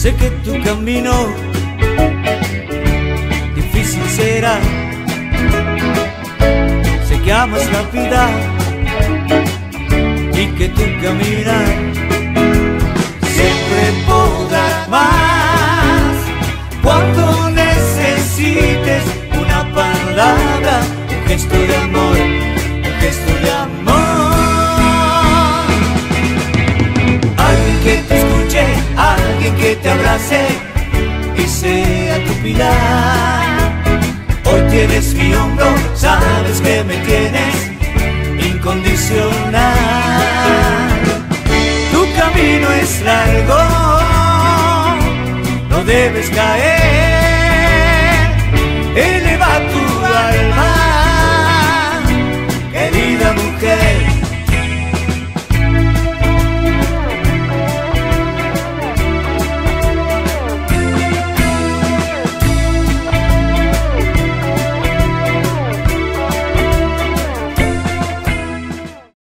Sé que tu camino difícil será. Sé que amas la vida y que tu caminar siempre podrá más. Cuando necesites una palabra, un gesto de amor, un gesto de amor. Alguien que te escuche, alguien que te abrace y sea tu pilar. Hoy tienes mi hombro, sabes que me tienes incondicional. Tu camino es largo, no debes caer.